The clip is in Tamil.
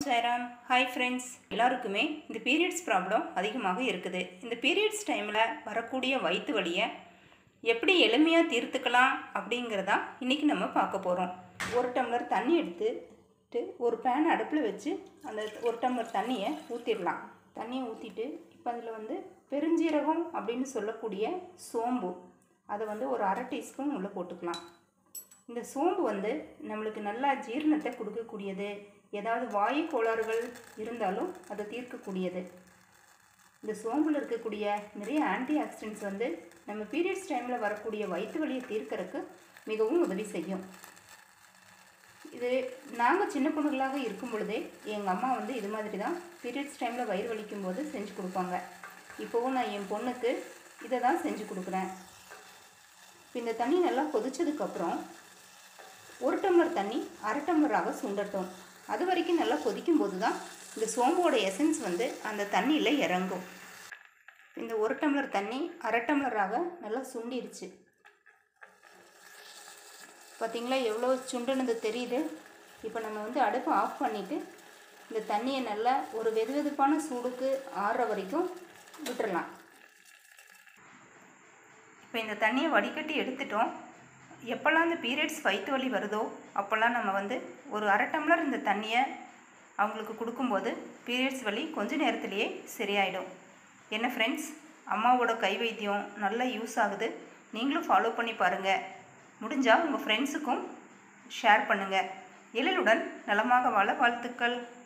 ஜெயராம். ஹாய் ஃப்ரெண்ட்ஸ், எல்லாருக்குமே இந்த பீரியட்ஸ் ப்ராப்ளம் அதிகமாக இருக்குது. இந்த பீரியட்ஸ் டைமில் வரக்கூடிய வயிற்று வலியை எப்படி எளிமையாக தீர்த்துக்கலாம் அப்படிங்கிறதான் இன்றைக்கி நம்ம பார்க்க போகிறோம். 1 டம்ளர் தண்ணி எடுத்துட்டு ஒரு பேன் அடுப்பில் வச்சு அந்த 1 டம்ளர் தண்ணியை ஊற்றிடலாம். தண்ணியை ஊற்றிட்டு இப்போ அதில் பெருஞ்சீரகம் அப்படின்னு சொல்லக்கூடிய சோம்பு அதை ஒரு 1/2 டீஸ்பூன் உள்ளே போட்டுக்கலாம். இந்த சோம்பு நம்மளுக்கு நல்லா ஜீரணத்தை கொடுக்கக்கூடியது. ஏதாவது வாயு கோளாறுகள் இருந்தாலும் அதை தீர்க்கக்கூடியது. இந்த சோம்பில் இருக்கக்கூடிய நிறைய ஆன்டி ஆக்சிடென்ட்ஸ் நம்ம பீரியட்ஸ் டைமில் வரக்கூடிய வயிற்று வலியை தீர்க்கறதுக்கு மிகவும் உதவி செய்யும். இது நாங்கள் சின்ன பொண்ணுகளாக இருக்கும் பொழுதே எங்கள் அம்மா இது மாதிரி தான் பீரியட்ஸ் டைமில் வயிறு வலிக்கும் போது செஞ்சு கொடுப்பாங்க. இப்போவும் நான் என் பொண்ணுக்கு இதை தான் செஞ்சு கொடுக்குறேன். இப்போ இந்த தண்ணி நல்லா கொதிச்சதுக்கப்புறம் 1 டம்ளர் தண்ணி 1/2 டம்ளராக சுண்டட்டும். அது வரைக்கும் நல்லா கொதிக்கும் போது தான் இந்த சோம்போட எசன்ஸ் அந்த தண்ணியில் இறங்கும். இந்த 1 டம்ளர் தண்ணி 1/2 டம்ளராக நல்லா சுண்டிருச்சு. பார்த்திங்களா எவ்வளோ சுண்டுனது தெரியுது. இப்போ நம்ம அடுப்பை ஆஃப் பண்ணிவிட்டு இந்த தண்ணியை நல்லா ஒரு வெதுவெதுப்பான சூடுக்கு ஆறுற வரைக்கும் விட்டுறலாம். இப்போ இந்த தண்ணியை வடிகட்டி எடுத்துட்டோம். எப்போல்லாம் இந்த பீரியட்ஸ் வயிற்று வலி வருதோ அப்போல்லாம் நம்ம ஒரு 1/2 டம்ளர் இந்த தண்ணியை அவங்களுக்கு கொடுக்கும்போது பீரியட்ஸ் வலி கொஞ்ச நேரத்திலேயே சரியாயிடும். என்ன ஃப்ரெண்ட்ஸ், அம்மாவோட கை வைத்தியம் நல்லா யூஸ் ஆகுது. நீங்களும் ஃபாலோ பண்ணி பாருங்கள். முடிஞ்சால் உங்கள் ஃப்ரெண்ட்ஸுக்கும் ஷேர் பண்ணுங்கள். எழிலுடன் நலமாக வாழ வாழ்த்துக்கள்.